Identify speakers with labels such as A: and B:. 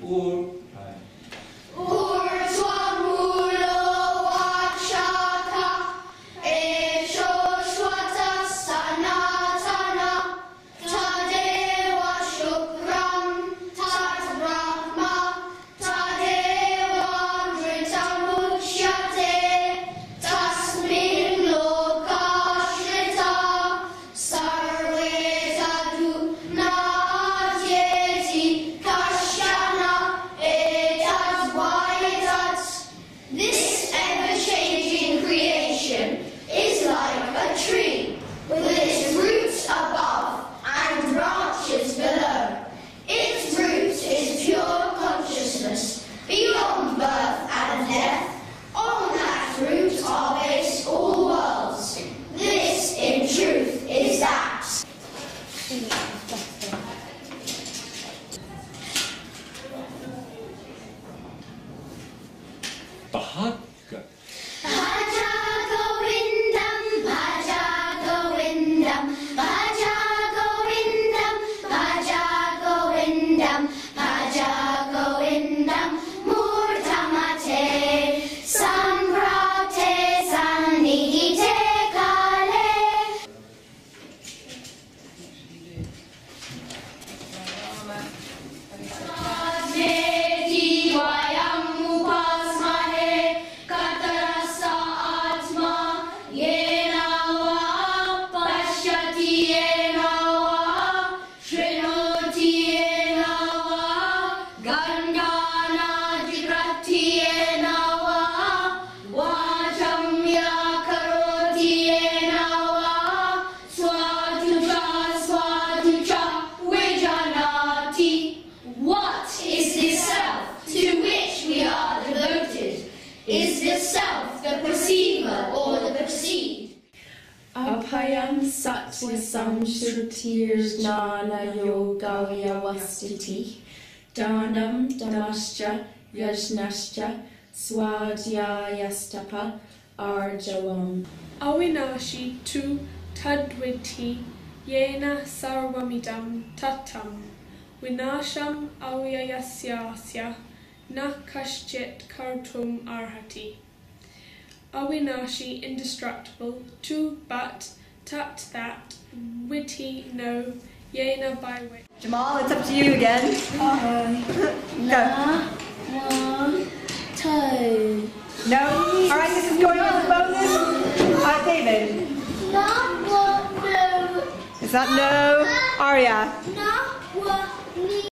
A: Is the self the perceiver or the perceived?
B: Abhayam satyasam shrutirjnana yogavya vastiti danam damascha yajnascha swadhyayastapa arjavam.
C: Avinashi tu tadviti yena sarvamidam tatam vinasham avyayasyasya na kaschit kartum arhati. Avinashi, indestructible, tu but, tat that, witty no, yena by which.
D: Jamal, it's up to you again. Go.
B: 1, 2.
D: No. All right, this is going as a bonus. David.
A: Not what no.
D: Is that no? Arya.
A: Not what